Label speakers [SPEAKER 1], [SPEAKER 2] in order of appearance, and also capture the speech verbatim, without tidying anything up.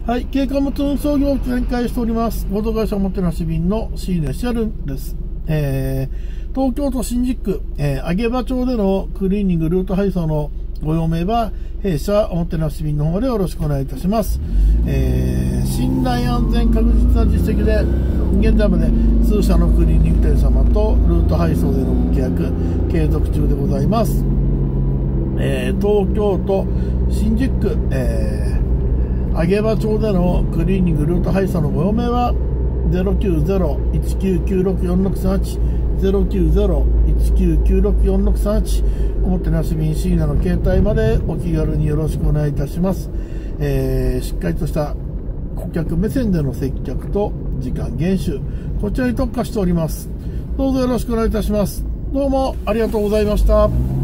[SPEAKER 1] はい、経過物運送業を展開しております。合同会社おもてなし便の シーネシャルです。えー、東京都新宿区、えー、上場町でのクリーニングルート配送のご用命は、弊社おもてなし便の方でよろしくお願いいたします。えー、信頼安全確実な実績で、現在まで数社のクリーニング店様とルート配送でのご契約、継続中でございます。えー、東京都新宿区、えー上場町でのクリーニングルート配送のご用命は ゼロきゅうゼロ いちきゅうきゅうろく よんろくさんはち ゼロきゅうゼロ いちきゅうきゅうろく よんろくさんはちおもてなし便シーナの携帯までお気軽によろしくお願いいたします。えー、しっかりとした顧客目線での接客と時間厳守、こちらに特化しております。どうぞよろしくお願いいたします。どうもありがとうございました。